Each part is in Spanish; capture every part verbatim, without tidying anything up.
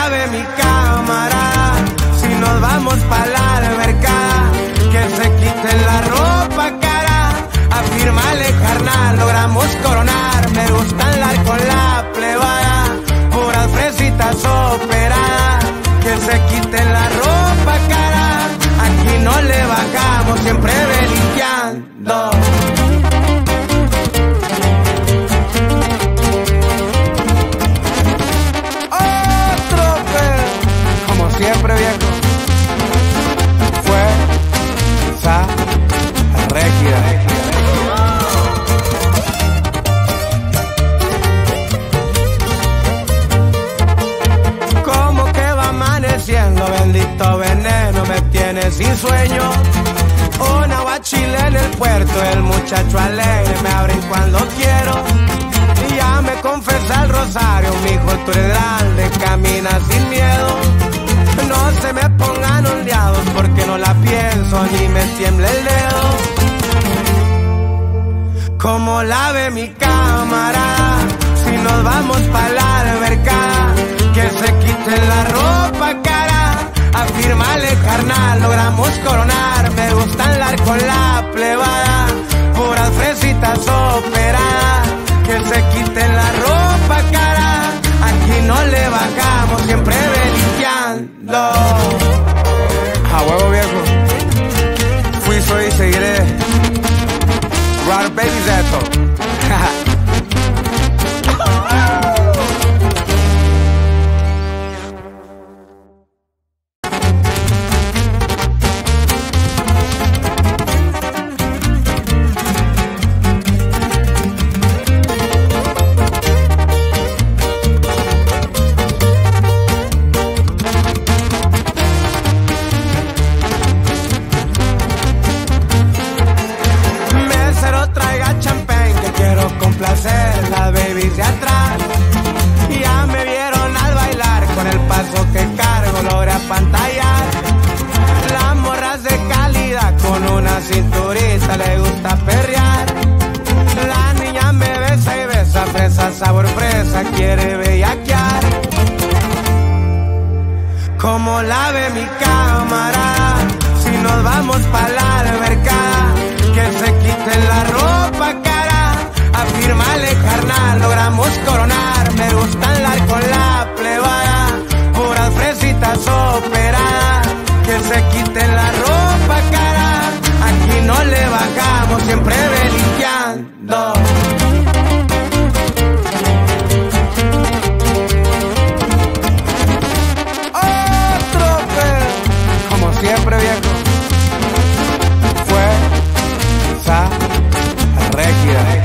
lave mi cámara, si nos vamos pa' la albercada, que se quiten la ropa cara, afírmale carnal, logramos coronar, me gusta andar con la plebada, puras fresitas operadas, que se quiten la ropa cara, aquí no le bajamos, siempre belinqueando. Siempre viejo, fuerza regia. Como que va amaneciendo, bendito veneno me tiene sin sueño. Una guachile en el puerto, el muchacho alegre me abren cuando quiero. Y ya me confesa el rosario, mijo, tú eres grande, camina sin miedo. No se me pongan ondeados porque no la pienso ni me tiembla el dedo. Como lave mi cámara, si nos vamos pa' la albercada, que se quiten la ropa cara, afírmale carnal, logramos coronar, me gusta andar con la plebada, puras fresitas operadas, que se quiten la ropa cara, aquí no le bajamos, siempre belinqueando. A huevo viejo, fui, soy y seguiré. Rod Baby Zeto. Las babies de atrás ya me vieron al bailar, con el paso que cargo logré apantallar. Las morras de calidad con una cinturita le gusta perrear. La niña me besa y besa, fresa, sabor fresa, quiere bellaquear. Como lave mi cámara, si nos vamos pa' la albercada, que se quiten la ropa cara, afírmale carnal, logramos coronar, me gusta andar con la plebada, puras fresitas operadas, que se quiten la ropa cara, aquí no le bajamos, siempre belinqueando. Otro pedo, como siempre viejo, fuerza regia.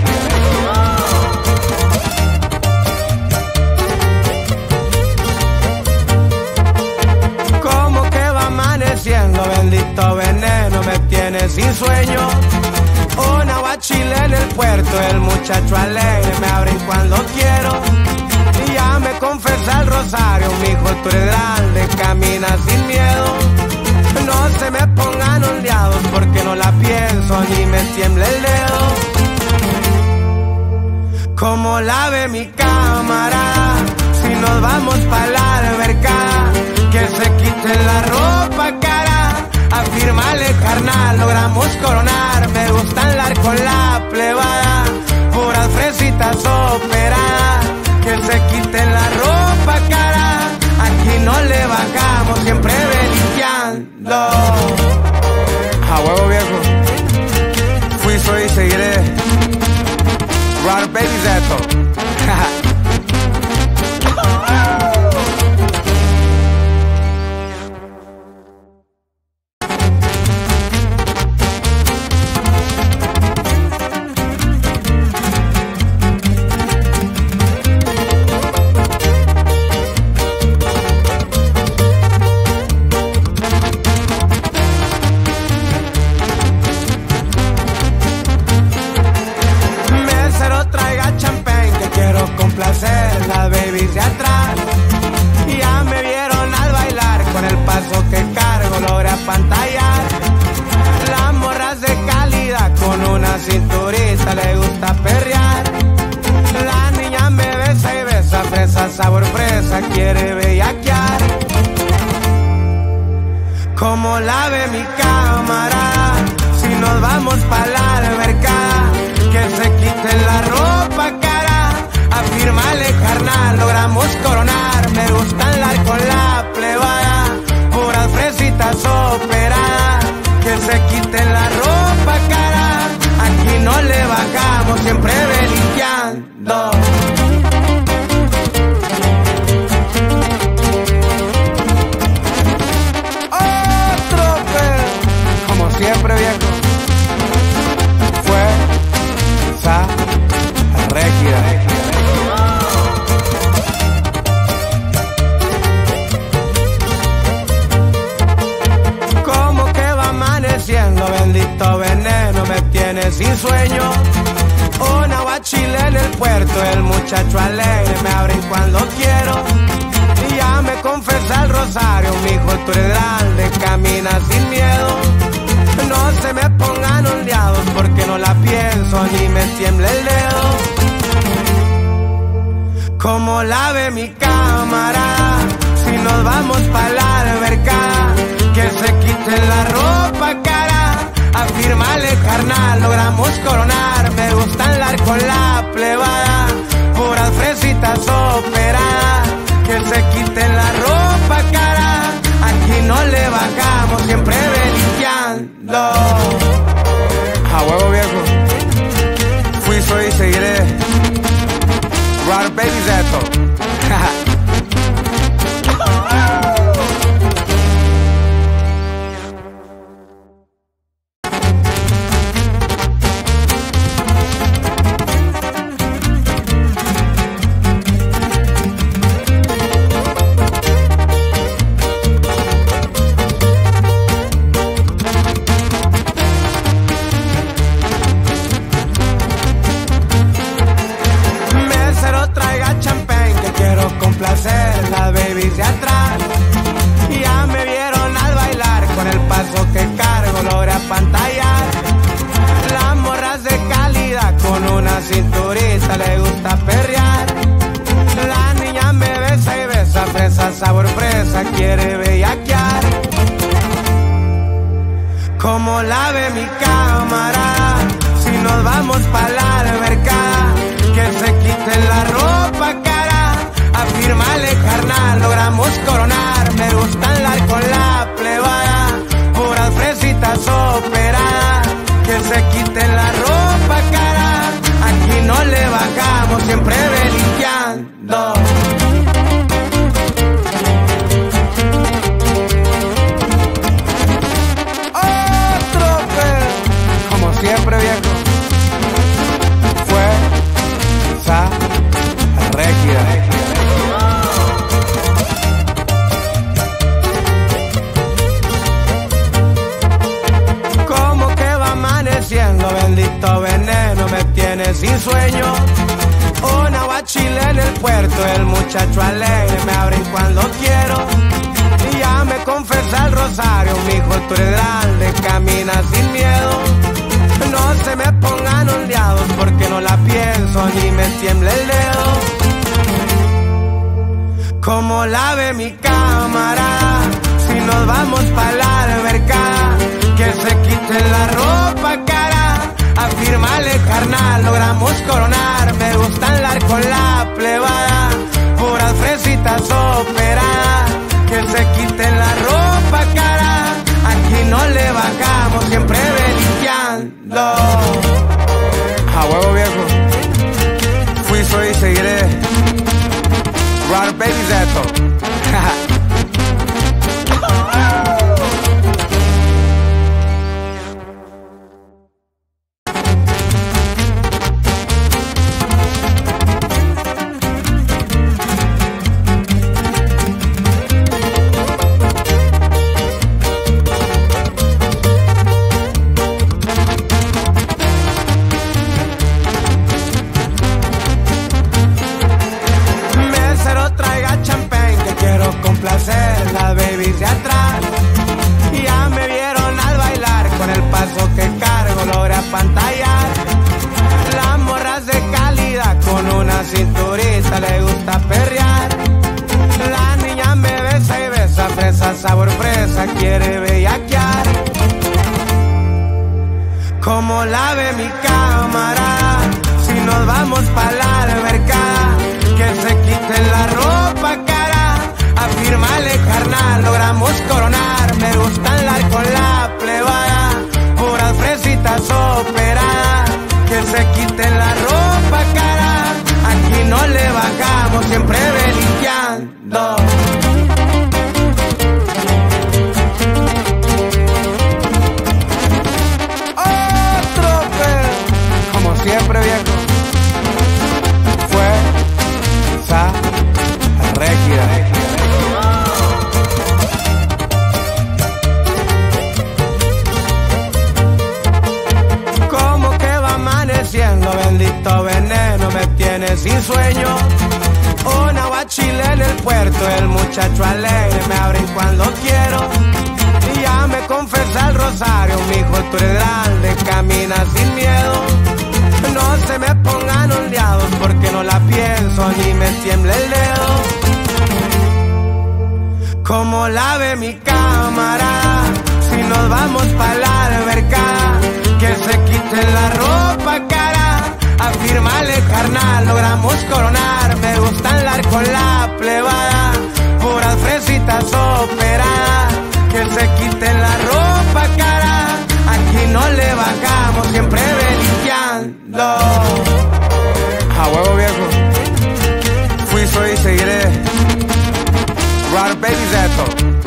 Bendito veneno me tiene sin sueño. Una guachile en el puerto, el muchacho alegre me abren cuando quiero. Y ya me confesa el rosario, mijo, tú eres grande, camina sin miedo. No se me pongan ondeados porque no la pienso ni me tiembla el dedo. Como lave mi cámara, si nos vamos pa' la albercada, que se quiten la ropa cara, afírmale carnal, logramos coronar, me gusta andar con la plebada, puras fresitas operadas, que se quiten la ropa cara, aquí no le bajamos, siempre belinqueando. A huevo viejo, fui, soy y seguiré. Rod Baby Zeto. Como la ve mi cámara, si nos vamos pa' la alberca, que se quiten la ropa cara, afírmale carnal, logramos coronar, me gusta andar con la plebada, puras fresitas operadas, que se quiten la ropa cara, aquí no le bajamos, siempre belicando. Siempre viejo, fuerza rígida. Como que va amaneciendo, bendito veneno me tiene sin sueño. Una guachile en el puerto, el muchacho alegre me abren cuando quiero. Y ya me confesa el rosario, mijo, tú eres grande, camina sin miedo. No se me pongan ondeados porque no la pienso ni me tiembla el dedo. Como la ve mi cámara, si nos vamos pa' la alberca, que se quiten la ropa cara, afírmale carnal, logramos coronar, me gusta andar con la plebada, puras fresitas operadas, que se quiten la ropa cara, aquí no le bajamos, siempre belicando. A huevo viejo, fui, soy y seguiré. Rod Baby Zeto. Las babies de atrás ya me vieron al bailar, con el paso que cargo logré apantallar. Las morras de calidad con una cinturita le gusta perrear. La niña me besa y besa, fresa, sabor fresa, quiere bellaquear. Como la ve mi cámara, si nos vamos pa' la alberca, que se quiten la ropa cara, afírmale carnal, logramos coronar, me gusta andar con la plebada, puras fresitas operadas, que se quiten la ropa cara, aquí no le bajamos, siempre belicando. Otro pedo, como siempre viejo, fuerza rígida. Bendito veneno me tiene sin sueño. Una guachile en el puerto, el muchacho alegre me abren cuando quiero. Y ya me confesa el rosario, mijo, tú eres grande, camina sin miedo. No se me pongan ondeados porque no la pienso ni me tiembla el dedo. Como la ve mi cámara, si nos vamos pa' la alberca, que se quiten la ropa cara, afírmale carnal, logramos coronar, me gusta andar con la plebada, puras fresitas operadas, que se quiten la ropa cara, aquí no le bajamos, siempre belicando. A huevo viejo, fui, soy y seguiré. Rod Baby Zeto. Sabor fresa, quiere bella Como la ve mi cámara, si nos vamos pa' la alberca, que se quite la ropa cara, afírmale carnal, logramos coronar. Me gusta andar con la plebada, puras fresitas operadas, que se quite la ropa cara, aquí no le bajamos, siempre belicando. Siempre viejo, fue esa regia. Como que va amaneciendo, bendito veneno me tiene sin sueño. Una guachile en el puerto, el muchacho alegre me abren cuando quiero. Y ya me confesa el rosario, mijo, tú eres grande, camina sin miedo. No se me pongan oleados porque no la pienso ni me tiembla el dedo. Como la ve mi cámara, si nos vamos pa' la alberca, que se quite la ropa cara, afírmale carnal, logramos coronar. Me gusta andar con la plebada, puras fresitas operadas, que se quite la ropa cara, aquí no le bajamos, siempre belicando. A huevo viejo, fui, soy y seguiré. Rod Baby Zeto.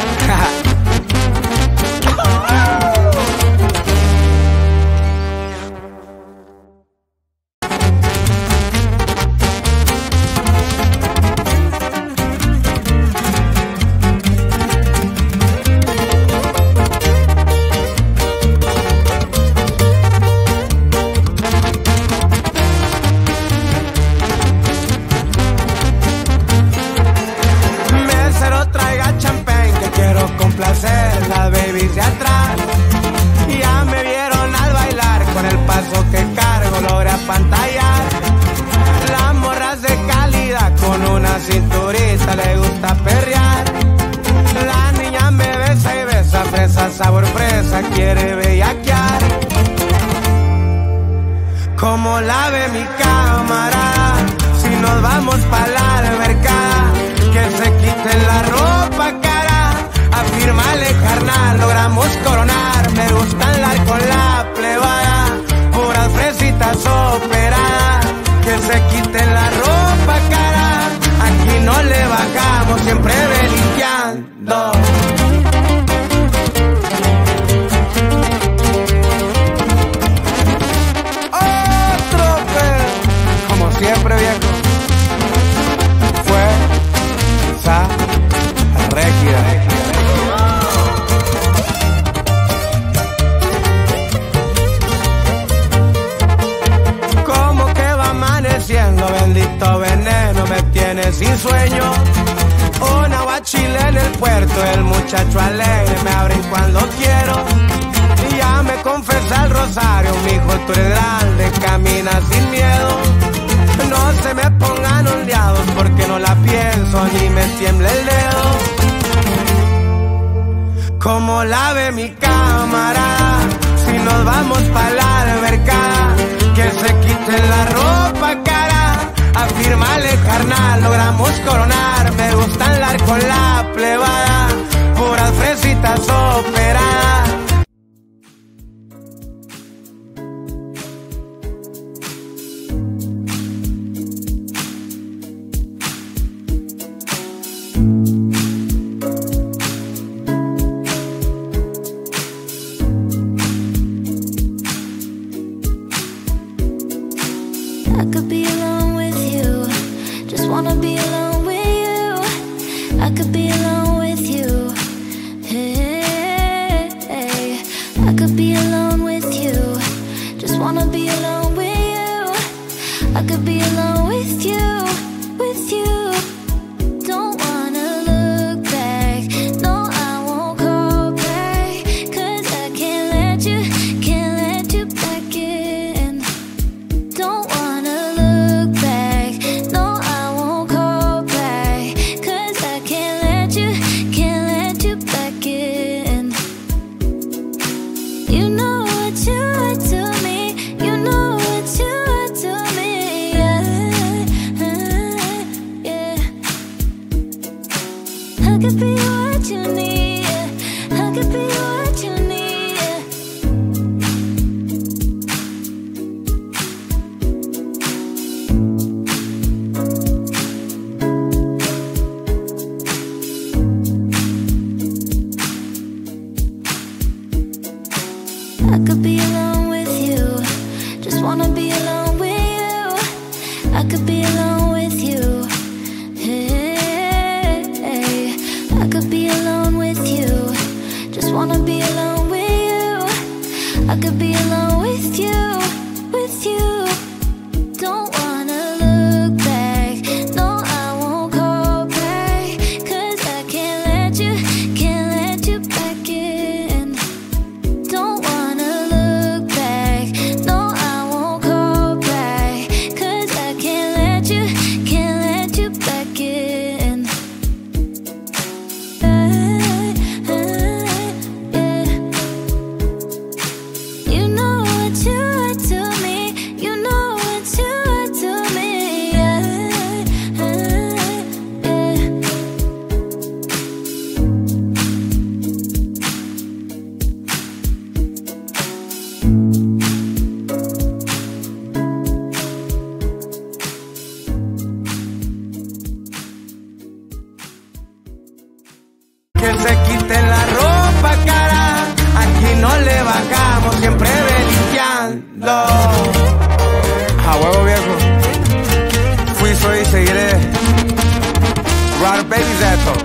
Las babies de atrás ya me vieron al bailar, con el paso que cargo logré apantallar. Las morras de calidad con una cinturita le gusta perrear. La niña me besa y besa, fresa, sabor fresa, quiere bellaquear. Como la ve mi cámara, si nos vamos pa' la alberca, que se quite la ropa cara, afírmale carnal, logramos coronar. Me gusta andar con la plebada, puras fresitas operadas, que se quite la ropa cara, aquí no le bajamos, siempre belicando. Otro pedo, como siempre viejo, fue esa regia. Bendito veneno me tiene sin sueño. Una guachile en el puerto, el muchacho alegre me abren cuando quiero. Y ya me confesa el rosario, mijo, tú eres grande, camina sin miedo. No se me pongan oleados porque no la pienso ni me tiembla el dedo. Como la ve mi cámara, si nos vamos pa' la alberca, que se quite la ropa cara, afírmale carnal, logramos coronar. Me gusta andar con la plebada, puras fresitas operadas. I could be alone with you, just wanna be alone with you. I could be alone with I could be alone with you. Just wanna be alone with you. I could be alone with you. Hey, hey. I could be alone with you. Just wanna be alone with you. I could be alone with you, with you. Don't wanna look back. No, I won't call back. Cause I can't let you, can't let you back in. Don't wanna look back. No, I won't call back. Cause I can't let you, can't let you back in. You know what you are to me. You know what you are to me. Yeah, yeah. Que se quiten la ropa, cara. Aquí no le bajamos, siempre belicando. A huevo viejo. Fui, soy y seguiré. Rod Baby Zeto.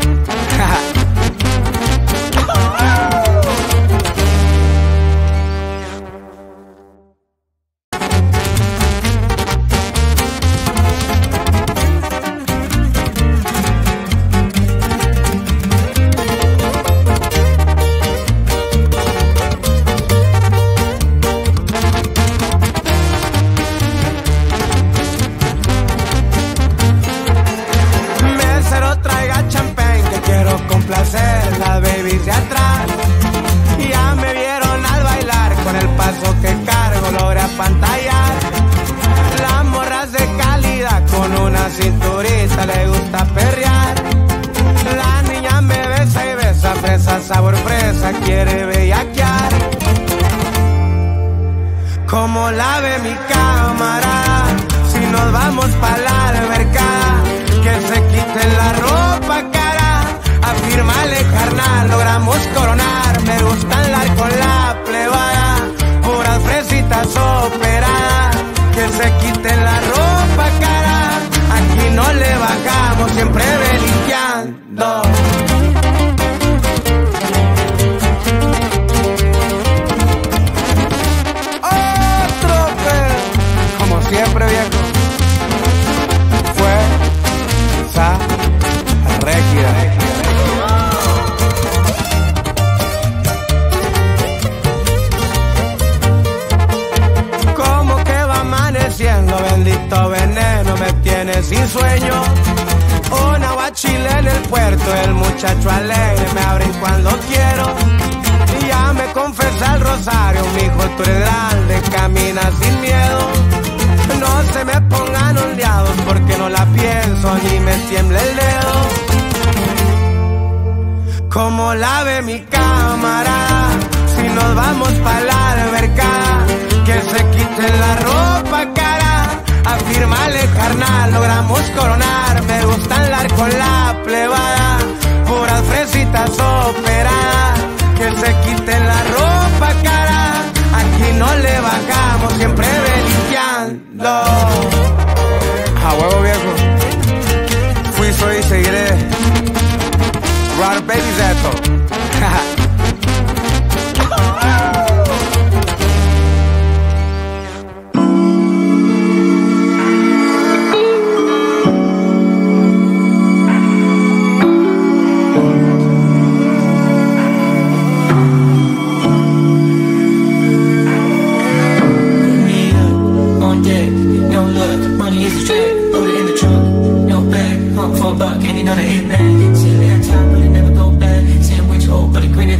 Mesero, traiga champán, que quiero complacer las babies de atrás. Ya me vieron al bailar, con el paso que cargo logré apantallar. Las morras de calidad, con una cinturita le gusta perrear. La niña me besa y besa, fresa, sabor fresa, quiere bellaquear. Como la ve mi cámara, si nos vamos pa' la albercada, que se quiten la ropa, cara. Afírmale, carnal, logramos coronar. Me gusta andar con la plebada, puras fresitas operadas. Que se quiten la ropa, cara. Aquí no le bajamos, siempre belicando. Otro pedo, como siempre viejo. Fuerza Régida. Como que va amaneciendo, bendito veneno me tiene sin sueño. Una guachile en el puerto, el muchacho alegre me abren cuando quiero. Ya me confesa el rosario, mijo, tú eres grande, camina sin miedo. No se me pongan ondeados porque no la pienso ni me tiembla el dedo. Como la ve mi cámara, si nos vamos pa' la albercada, que se quiten la ropa, cara. Afírmale, carnal, logramos coronar. Me gusta andar con la plebada, puras fresitas operadas. Que se quiten la ropa, cara. Aquí no le bajamos, siempre belicando. A huevo viejo. Fui, soy y seguiré. Rod Baby Zeto. Buck, and you know the hit man. Sit there time, but it never go back. Sandwich, oh, but it grin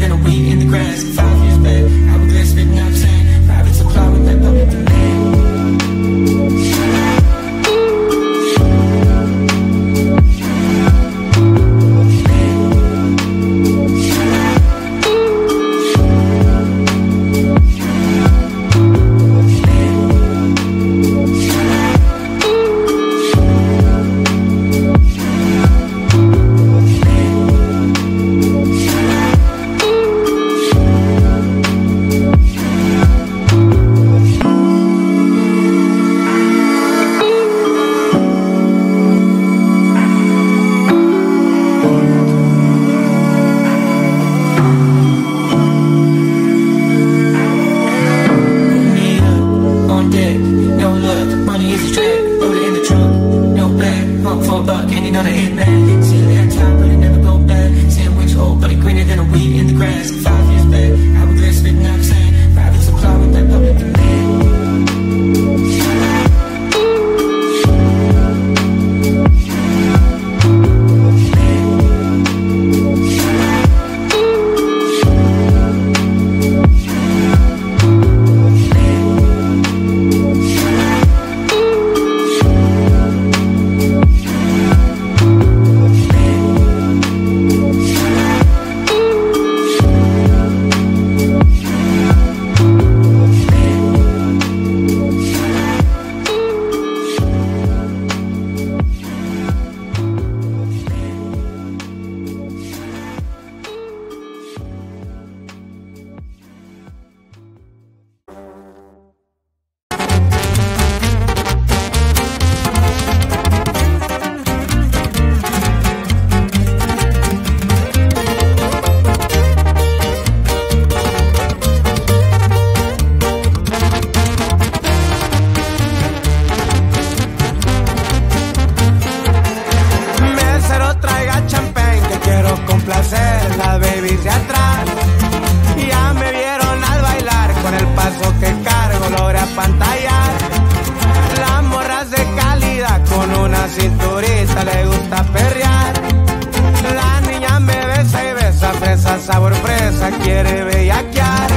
dice atrás. Ya me vieron al bailar, con el paso que cargo logré apantallar. Las morras de calidad, con una cinturita le gusta perrear. La niña me besa y besa, fresa, sabor fresa, quiere bellaquear.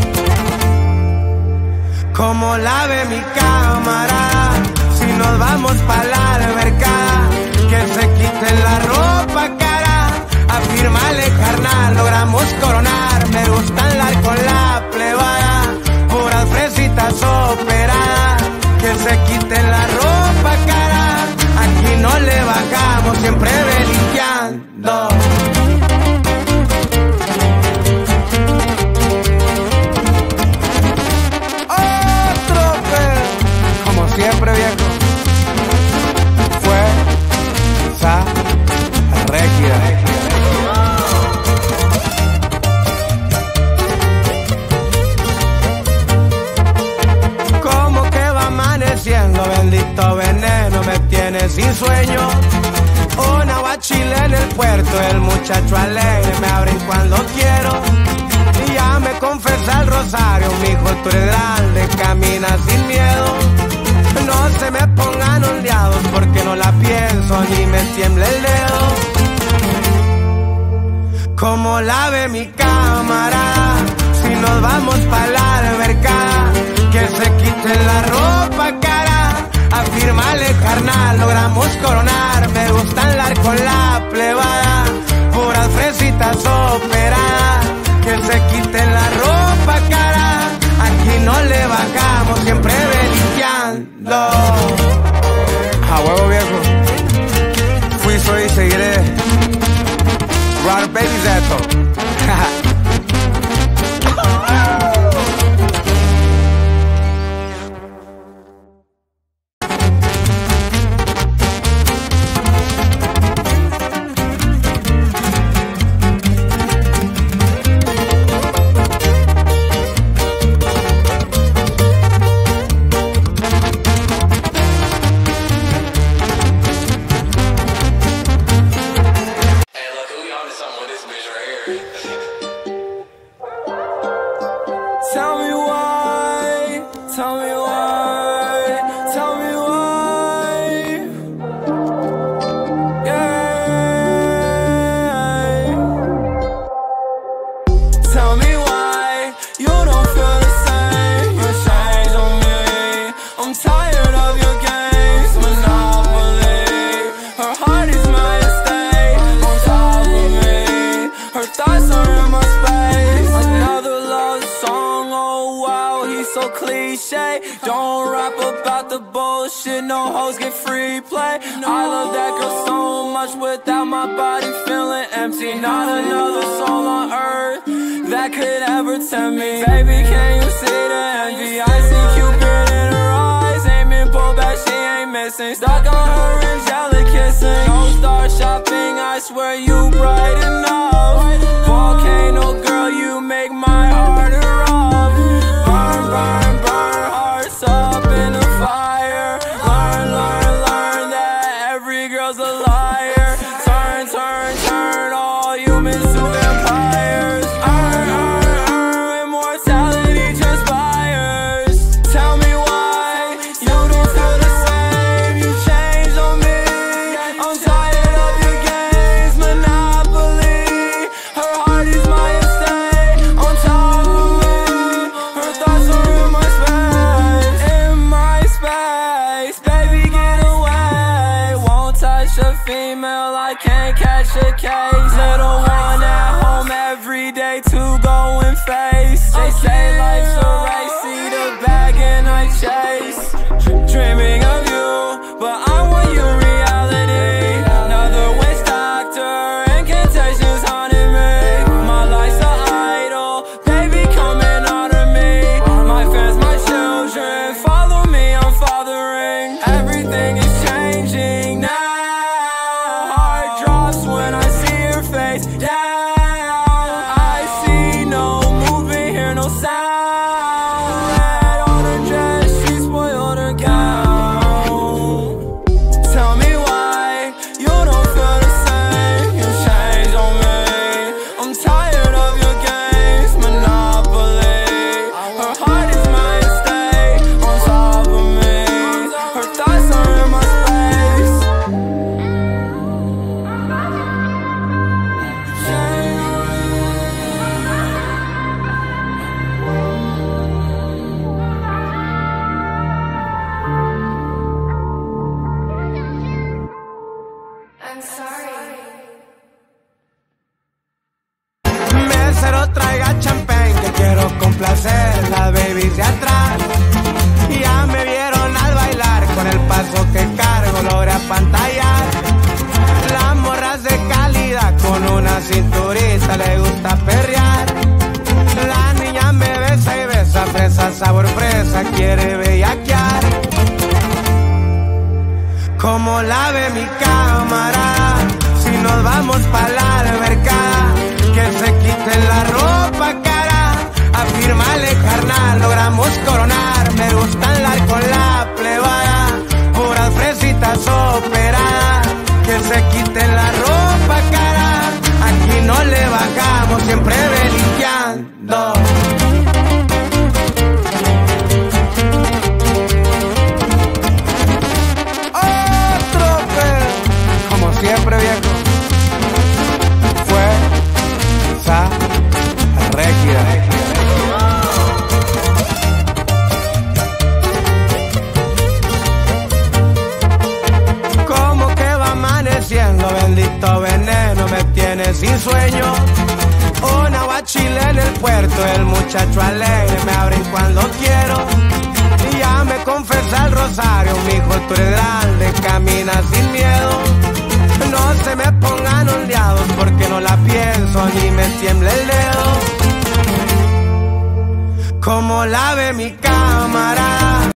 Como la ve mi cámara, si nos vamos pa' la alberca, que se quiten la ropa cara, afírmale carnal, logramos coronar. Me gusta andar con la plebada, puras fresitas operadas, que se quiten la ropa cara, aquí no le bajamos, siempre belicando. Siempre viejo, fuerza regia. Como que va amaneciendo, bendito veneno me tiene sin sueño. Una guachile en el puerto, el muchacho alegre me abren cuando quiero. Y ya me confesa el rosario, mijo, tú eres grande, camina sin miedo. No se me pongan ondeados porque no la pienso ni me tiembla el dedo. Como la ve mi cámara, si nos vamos pa' la alberca, que se quiten la ropa cara, afírmale carnal, logramos coronar. Me gusta andar con la plebada, puras fresitas operadas, que se quiten la ropa cara, aquí no le bajamos, siempre belicando. A huevo viejo, fui, soy y seguiré. Rod Baby Zeto. Don't rap about the bullshit, no hoes get free play. I love that girl so much, without my body feeling empty. Not another soul on earth that could ever tempt me. Baby, can you see the envy? I see Cupid in her eyes, aiming pull back, she ain't missing. Stuck on her angelic kissing. No star shopping, I swear you bright enough. Volcano girl, you make my heart erupt. Burn, burn, burn, hearts up in the fire. Learn, learn, learn that every girl's a liar. Turn, turn, turn all humans to vampires. Earn, earn, earn, immortality transpires. Tell me why you don't feel the same. You changed on me. I'm tired of your games, Monopoly. Her heart is my estate, on top of me. Her thoughts are in my space, in my space. Baby, get away. Won't touch a female, I can't catch a case. Little one at home every day to go and face. They say life's a race, see the bag and I chase. Dreaming of you, but I want you reality. Another witch doctor, incantations haunting me. My life's an idol, baby, come and honor me. My fans, my children, follow me, I'm fathering. Everything is changing now. Heart drops when I see your face. Yeah. no traiga champán, que quiero complacer las babies de atrás. Y ya me vieron al bailar, con el paso que cargo logré apantallar. Las morras de calidad, con una cinturita le gusta perrear. La niña me besa y besa, fresa, sabor fresa, quiere bellaquear. Como la ve mi cámara, si nos vamos pa' la albercada, que se quite la ropa cara, afírmale carnal, logramos coronar. Me gusta andar con la plebada, puras fresitas operadas, que se quite la ropa cara, aquí no le bajamos, siempre belicando. Siempre viejo, fuerza rígida. Como que va amaneciendo, bendito veneno me tiene sin sueño. Una guachile en el puerto, el muchacho alegre me abren cuando quiero. Y ya me confesa el rosario, mijo, tú eres grande, camina sin miedo. No se me pongan ondeados porque no la pienso ni me tiembla el dedo. Como la ve mi cámara.